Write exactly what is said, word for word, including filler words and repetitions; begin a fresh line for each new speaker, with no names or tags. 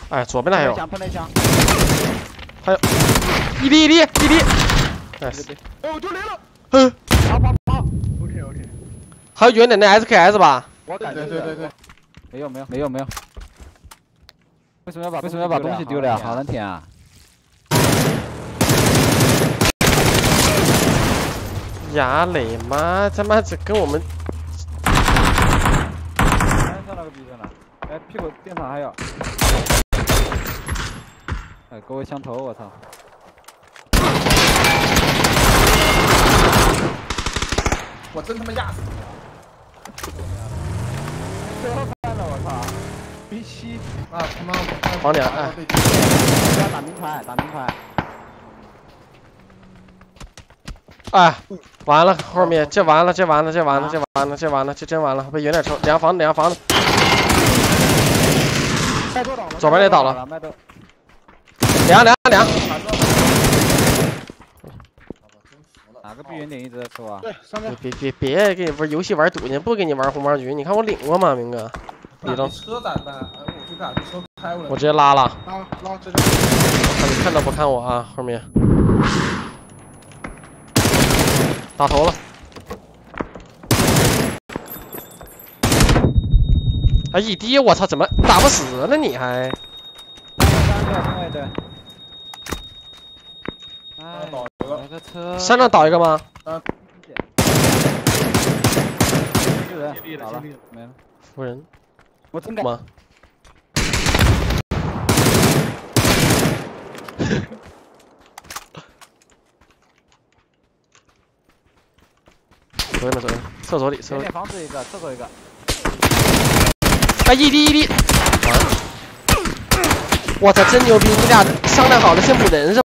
哎，左边的还有。
喷了一枪。
还有。一滴一滴一滴。哎，
哎，我丢雷了。
嗯。
跑跑跑 ！OK OK。
还有远点的 S K S 吧？
我感觉对对对。
没有没有没有没有。为什么要把为什么要把东西丢了呀？好难舔啊！
呀嘞妈！他妈这跟我们。
上那个逼着呢，哎，屁股垫上还有。哎，给我枪头，我操！
我真他妈压死你！
最后翻了，我操 ！B 七
啊他妈！
黄点哎！
要打名牌，打名牌。
哎，完了，后面这完了，这完了，这完了，这完了，这完了，这真完了，被有点抽，两房子，两房子，左边那倒了，两两两，
哪个闭源点一直在抽啊？
对，上面
别别别给你玩游戏玩赌去，不给你玩红包局，你看我领过吗，明哥？你都
车咋办？哎，我就敢车开过来。
我直接拉了，
拉拉这。
你看都不看我啊，后面。 打头了！还一滴，我操，怎么打不死呢？你还？
哎，来个车。
山上倒一个吗？
啊。
一个人倒了，没了。
扶人。
我真敢
吗？左边的左边，厕所里，厕所里。
房子一个，厕所一个。
哎，一滴一滴，完了！我操，真牛逼！你俩商量好了先补人是吧？